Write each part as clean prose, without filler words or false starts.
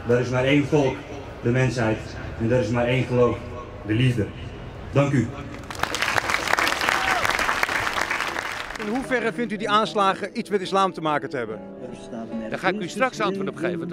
Er is maar één volk, de mensheid. En er is maar één geloof, de liefde. Dank u. In hoeverre vindt u die aanslagen iets met islam te maken te hebben? Daar ga ik u straks antwoord op geven.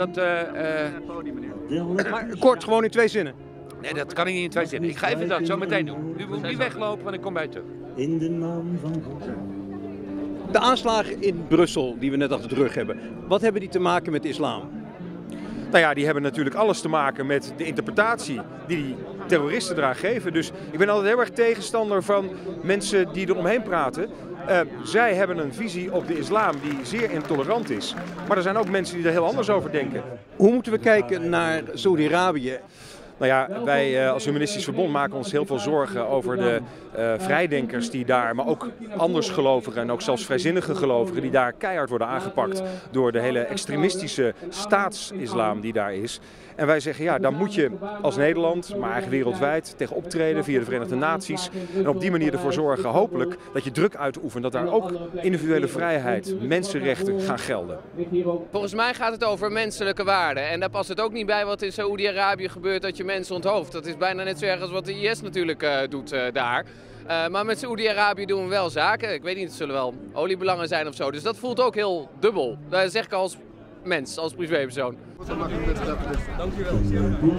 Maar kort, gewoon in 2 zinnen. Nee, dat kan ik niet in 2 zinnen. Ik ga even dat zo meteen doen. U moet niet weglopen, want ik kom bij u terug. In de naam van God. De aanslagen in Brussel, die we net achter de rug hebben, wat hebben die te maken met de islam? Nou ja, die hebben natuurlijk alles te maken met de interpretatie die terroristen eraan geven. Dus ik ben altijd heel erg tegenstander van mensen die eromheen praten. Zij hebben een visie op de islam die zeer intolerant is. Maar er zijn ook mensen die er heel anders over denken. Hoe moeten we kijken naar Saudi-Arabië? Nou ja, wij als Humanistisch Verbond maken ons heel veel zorgen over de vrijdenkers die daar, maar ook andersgelovigen en ook zelfs vrijzinnige gelovigen die daar keihard worden aangepakt door de hele extremistische staatsislam die daar is. En wij zeggen ja, daar moet je als Nederland, maar eigenlijk wereldwijd, tegen optreden via de Verenigde Naties. En op die manier ervoor zorgen, hopelijk, dat je druk uitoefent, dat daar ook individuele vrijheid, mensenrechten gaan gelden. Volgens mij gaat het over menselijke waarden. En daar past het ook niet bij wat in Saoedi-Arabië gebeurt, dat je mensen onthoofdt. Dat is bijna net zo erg als wat de IS natuurlijk doet daar. Maar met Saoedi-Arabië doen we wel zaken. Ik weet niet, het zullen wel oliebelangen zijn of zo. Dus dat voelt ook heel dubbel. Dat zeg ik als mens, als privépersoon. Dank u wel. Ik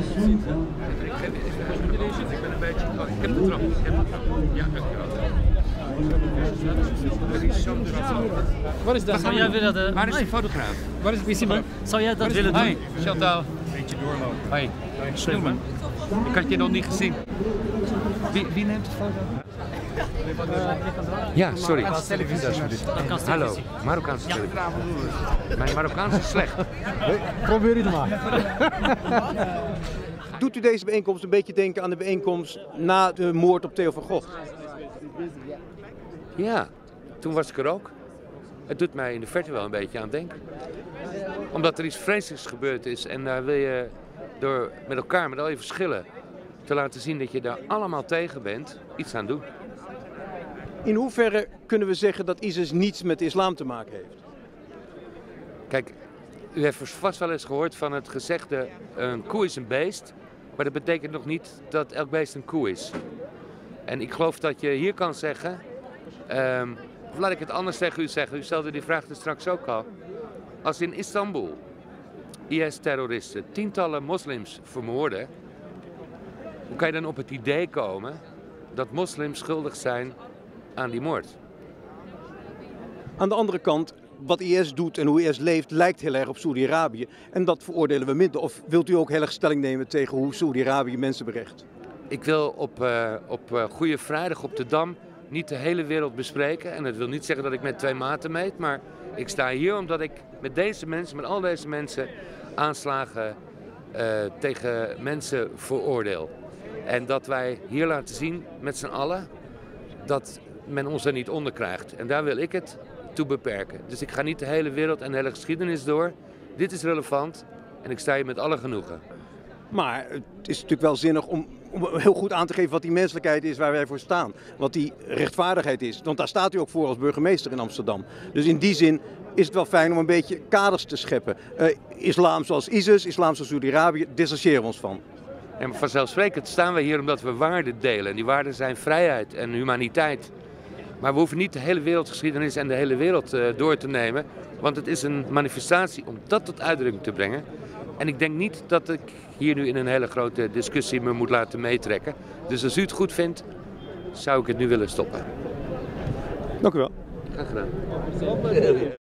ben een beetje... Ik heb de trap. Ja, dank u wel. Wat is dat? Zou jij willen dat... Waar is de fotograaf? Waar is Simon? Zou jij dat willen doen? Hoi, Chantal. Een beetje doorlopen. Hoi. Snoemen. Ik had je nog niet gezien. Wie neemt de foto? Ja, sorry. Hallo, Marokkaanse televisie. Mijn Marokkaans is slecht. Probeer het maar. Doet u deze bijeenkomst een beetje denken aan de bijeenkomst na de moord op Theo van Gogh? Ja, toen was ik er ook. Het doet mij in de verte wel een beetje aan denken. Omdat er iets vreselijks gebeurd is en daar wil je door met elkaar, met al je verschillen, te laten zien dat je daar allemaal tegen bent, iets aan doen. In hoeverre kunnen we zeggen dat ISIS niets met de islam te maken heeft? Kijk, u heeft vast wel eens gehoord van het gezegde, een koe is een beest, maar dat betekent nog niet dat elk beest een koe is. En ik geloof dat je hier kan zeggen, of laat ik het anders tegen u zeggen, u stelde die vraag er straks ook al. Als in Istanbul IS-terroristen tientallen moslims vermoorden, hoe kan je dan op het idee komen dat moslims schuldig zijn aan die moord? Aan de andere kant, wat IS doet en hoe IS leeft lijkt heel erg op Saudi-Arabië. En dat veroordelen we minder. Of wilt u ook heel erg stelling nemen tegen hoe Saudi-Arabië mensen berecht? Ik wil op Goede Vrijdag op de Dam niet de hele wereld bespreken. En dat wil niet zeggen dat ik met 2 maten meet. Maar ik sta hier omdat ik met deze mensen, met al deze mensen, aanslagen tegen mensen veroordeel. En dat wij hier laten zien met z'n allen dat men ons er niet onder krijgt. En daar wil ik het toe beperken. Dus ik ga niet de hele wereld en de hele geschiedenis door. Dit is relevant en ik sta hier met alle genoegen. Maar het is natuurlijk wel zinnig om heel goed aan te geven wat die menselijkheid is waar wij voor staan. Wat die rechtvaardigheid is. Want daar staat u ook voor als burgemeester in Amsterdam. Dus in die zin is het wel fijn om een beetje kaders te scheppen. Islam zoals ISIS, islam zoals Saudi-Arabië, distancieren we ons van. En vanzelfsprekend staan we hier omdat we waarden delen. En die waarden zijn vrijheid en humaniteit. Maar we hoeven niet de hele wereldgeschiedenis en de hele wereld door te nemen. Want het is een manifestatie om dat tot uitdrukking te brengen. En ik denk niet dat ik hier nu in een hele grote discussie me moet laten meetrekken. Dus als u het goed vindt, zou ik het nu willen stoppen. Dank u wel. Graag gedaan.